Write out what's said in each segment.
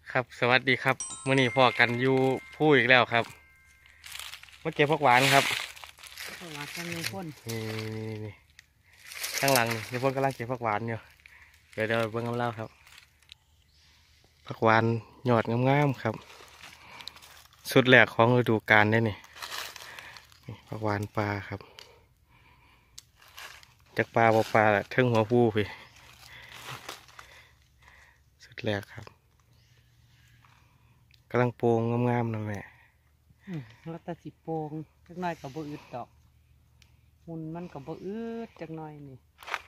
ครับสวัสดีครับมื้อนี้พอกันอยู่ผู้อีกแล้วครับมาเก็บผักหวานครับผักหวานกันในพ่นนี่ข้างหลังนี่พ่นกำลังเก็บผักหวานอยู่เดี๋ยวเบิ่งกันเล่าครับผักหวานยอดงามๆครับสุดแรกของฤดูกาลได้นี่ผักหวานปลาครับจากปลาบ่ปลาเทิงหัวผู้พี่สุดแรกครับกำลังโปร่งงามๆนะแม่แล้วแต่สิโป่งจักหน่อยกับบ่อึดดอกหุ่นมันกับบ่อึดจักหน่อยนี่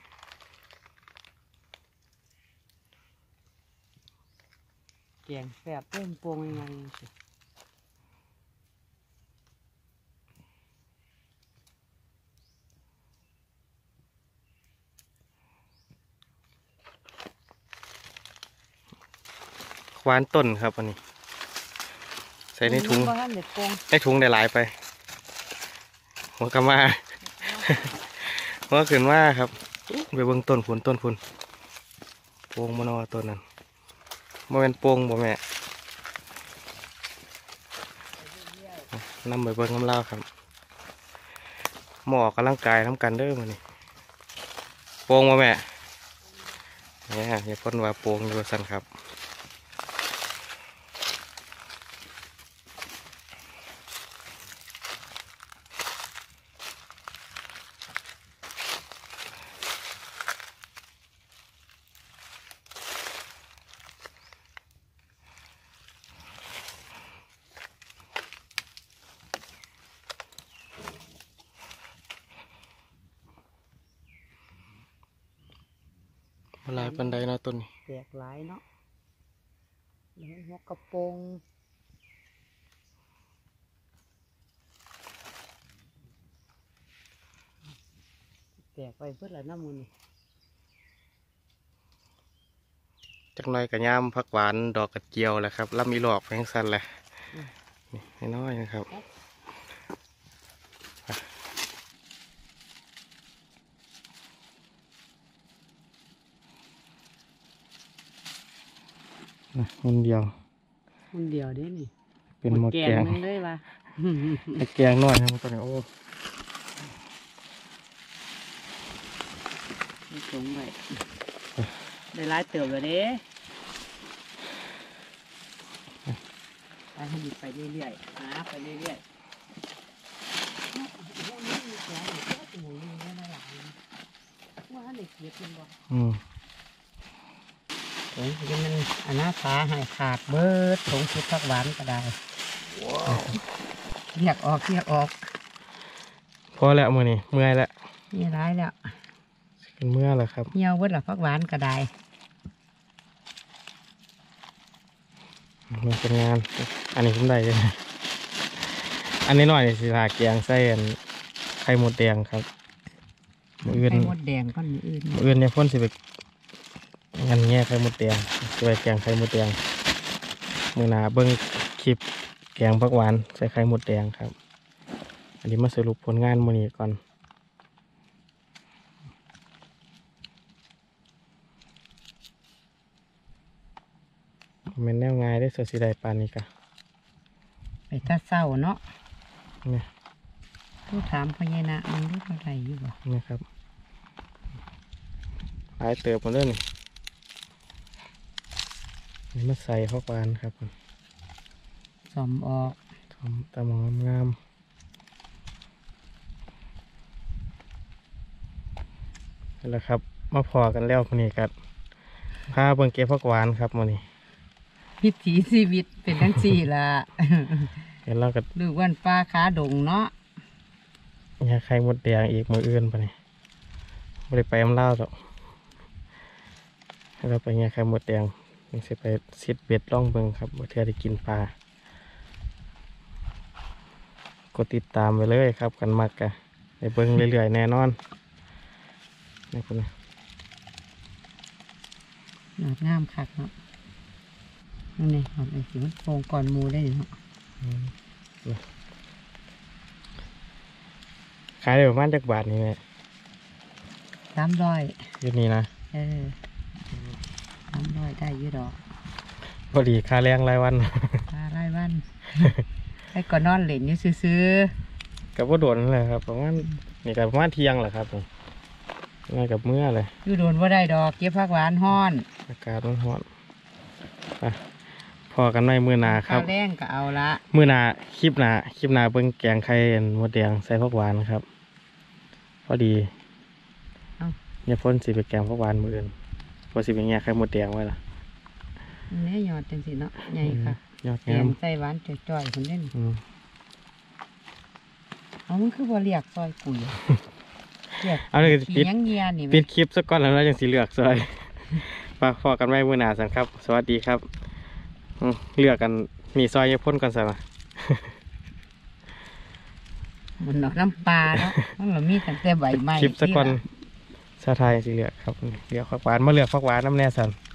แกงแซ่บเริ่มโป่งยังไงสิหวานต้นครับอันนี้ใส่ในถุงในถุงได้หลายไปหัวกะมา หัวขึ้นมาครับไปเบิ่งต้นผุนโป่งมะนาวต้นนั้นบ่แม่นโป่งบ่แม่นำไปเบิ่งน้ำเล่าครับหมอกำลังกายทำกันเด้อมื้อนี้โป่งบ่แม่เนี่ยอย่าพ่นว่าโป่งอยู่สั่นครับลายปันไดเนาะต้นนี้แตกหลายเนาะแล้วหัวกระโปรงแตกไปเพื่ออะไรน้ำมันนี่จักหน่อยกระย่ำผักหวานดอกกระเจียวแหละครับลำมีหลอกแพงสั้นแหละนี่น้อยนะครับหุ่นเดียวเด้นี่เป็นหมดแกงเลยว่ะแกงน้อยนะตอนนี้โอ้สงไปได้หลายเติบเลยเด้ไปให้ดีไปเรื่อยๆหาไปเรื่อยๆว่าให้เก็บมันบ่โอ้ยยังมันอันน่าฟ้าให้ขาดเบิดถงชุดผักหวานก็ได้อยากออกพอแล้วมือนี่เมื่อยแล้วนี่ร้ายแล้วเป็นเมื่อแล้วครับเหี่ยวเบิดละผักหวานก็ได้มันเป็นงานอันนี้ผมได้เลยอันนี้หน่อยสิหาแกงใส่ไข่มดแดงครับไข่มดแดงก้อนอื่นเนี่ยพ่นสิไปงันแง่ไข่มดแดงจะไปแกงไข่มดแดงมือหนาเบิ้งคลิปแกงผักหวานใส่ไข่มดแดงครับอันนี้มาสรุปผลงานมื้อนี้ก่อนมันแนวง่ายได้สดสีได้ปานนี้กะไปถ้าเศร้าเนาะนี่ผู้ถามพญานาคมันรู้อะไรอยู่บ่นี่ครับหลายเติบมาเรื่อยนี่มาใส่ผักหวานครับสอมออกตามงามนี่แหละครับมาพอกันแล้วมื้อนี้กันพาเบิ่งเก็บผักหวานครับมื้อนี้วิถีชีวิตเป็นทั้งสี่ละเห็นเราก็ดูวันปลาขาดงเนาะยาไข่มดแดงอีกมืออื่นไปนี่ไม่ได้ไปอำลาหรอกให้เราไปยาไข่มดแดงนี่จะไปซิดเบ็ดล่องเบิ่งครับเพื่อได้กินปลากดติดตามไปเลยครับกันมากกะไปเบิ่งเรื่อยๆแน่นอนนี่คุณงามคักเนาะนั่นเองหอมไอ้สิมันโป่งก่อนมูได้เนาะขายได้ประมาณจักบาทนี่แม่ 300 อยู่นี่นะ 300ได้เยอะดอกพอดีค่าแรงรายวันรายวัน ให้ก็นอนเล่นอยู่ซื่อกับว่าโดนนั่นแหละครับประมาณนี่กับประมาณเที่ยงแหละครับนี่มากับเมื่อเลยๆอยู่โดนว่าได้ดอกเก็บผักหวานฮ้อนอากาศมันร้อนไปพอกันในมือหนาคข้ารัวบแรงก็เอาละมือหนาคลิปหนาเบิ่งแกงไข่มดแดงใส่ผักหวานครับ พอดีเนี่ยพ่นสิไปแกงผักหวานมืออื่นพอสิเป็นแง่ไข่มดแดงไว้ล่ะนี่ยอดจังสิเนาะใหญ่ค่ะยอดแกงามงใส่หวานจ่อยๆคนเล่นอืมเอามันคือบ่เรียกซอยกุยเรียกเอาเลยขี้ยังเงียนี่ปิดคลิปสักก่อนแล้วเราจังสิเลือกซอยฝากพอกันไว้มือหนาสันครับ สวัสดีครับเลือกกันมีซอยยายพ่นกันสินะมันเนาะน้ำปลาเนาะมันเรามีตั้งแต่ใบไม้คลิปสักก่อนที่ละชาไทยสิเลือกครับเลือกผักหวานมาเลือกผักหวานน้ำแน่สัน